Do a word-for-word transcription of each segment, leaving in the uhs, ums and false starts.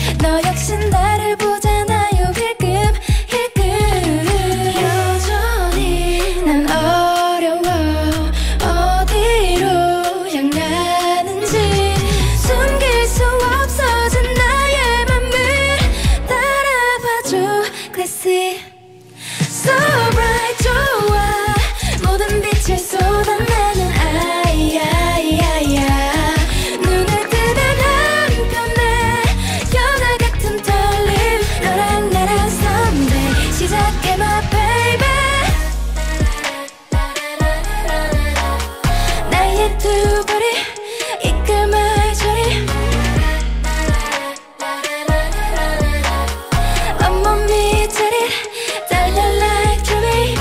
너 역시 나를 보잖아요 힐끔 힐끔 여전히 난 어려워 어디로 향하는지 숨길 수 없어진 나의 맘을 따라봐줘 Glassy So bright 좋아 모든 빛을 쏟아내는 아이야이야이야 눈을 뜨면 한편에 연화 같은 떨림 너랑 나랑 someday 시작해 my baby 나의 두 발이 이끌 my journey 온몸이 저리 달려 like Yuri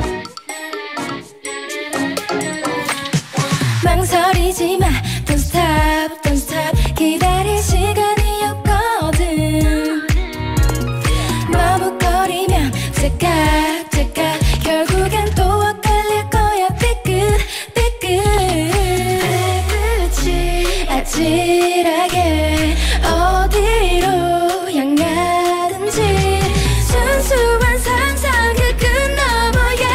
망설이지 마 Don't stop, don't stop 기다릴 시간이 없거든 머뭇거리면 제깍 제깍 결국엔 또 엇갈릴 거야 삐끗 삐끗 끝이 아찔하게 어디로 향하든지 순수한 상상 그 끝 너머에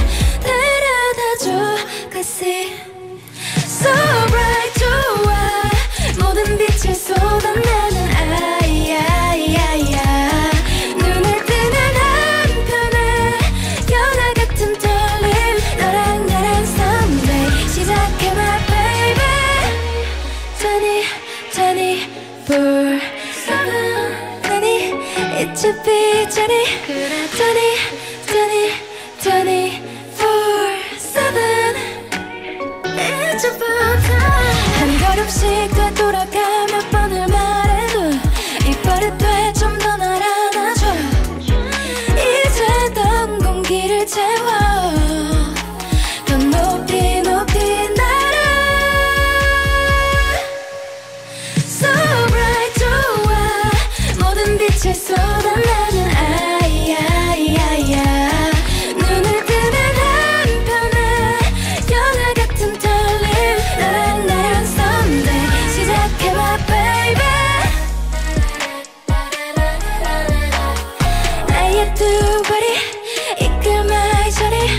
데려다줘 Glassy So bright 좋아 모든 빛을 쏟아내는 아이야이야이야 눈을 뜨면 한편에 연화 같은 떨림 너랑 나랑 someday 시작해 my baby twenty, twenty-four seven twenty it should be twenty twenty, twenty, twenty-four seven 한 걸음씩 되돌아가 몇 번을 말해도 이 버릇돼 좀 더 날 안아줘 이제 넌 공기를 채워 더 높이 높이 날아 So bright 좋아 모든 빛을 쏟아내는 아이야이야이야 눈을 뜨면 한편에 연화 같은 떨림 너랑 나랑 someday 시작해 my baby 나의 두 발이 이끌 my journey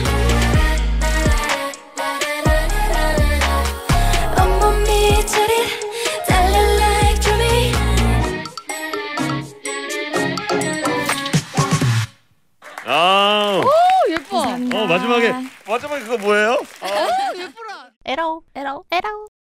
온몸이 저리 달려 like Yuri 아, 오 예뻐. 감사합니다. 어 마지막에 마지막에 그거 뭐예요? 예쁘라. 에라오 에라오 에라오